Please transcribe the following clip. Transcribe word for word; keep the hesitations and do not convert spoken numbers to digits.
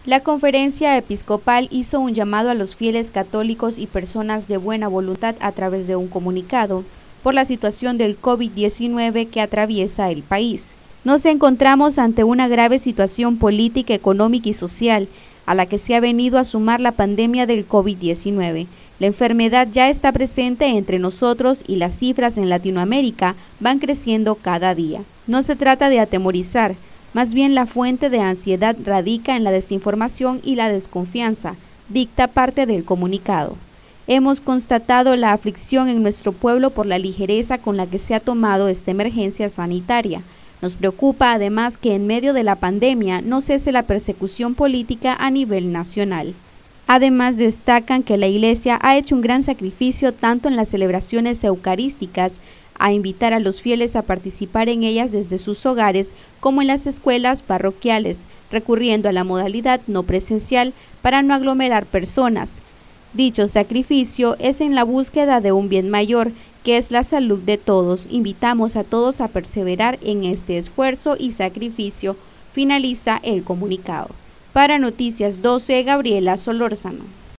La Conferencia Episcopal hizo un llamado a los fieles católicos y personas de buena voluntad a través de un comunicado por la situación del COVID diecinueve que atraviesa el país. Nos encontramos ante una grave situación política, económica y social a la que se ha venido a sumar la pandemia del COVID diecinueve. La enfermedad ya está presente entre nosotros y las cifras en Latinoamérica van creciendo cada día. No se trata de atemorizar, más bien la fuente de ansiedad radica en la desinformación y la desconfianza, dicta parte del comunicado. Hemos constatado la aflicción en nuestro pueblo por la ligereza con la que se ha tomado esta emergencia sanitaria. Nos preocupa además que en medio de la pandemia no cese la persecución política a nivel nacional. Además destacan que la Iglesia ha hecho un gran sacrificio tanto en las celebraciones eucarísticas, a invitar a los fieles a participar en ellas desde sus hogares, como en las escuelas parroquiales, recurriendo a la modalidad no presencial para no aglomerar personas. Dicho sacrificio es en la búsqueda de un bien mayor, que es la salud de todos. Invitamos a todos a perseverar en este esfuerzo y sacrificio, finaliza el comunicado. Para Noticias doce, Gabriela Solórzano.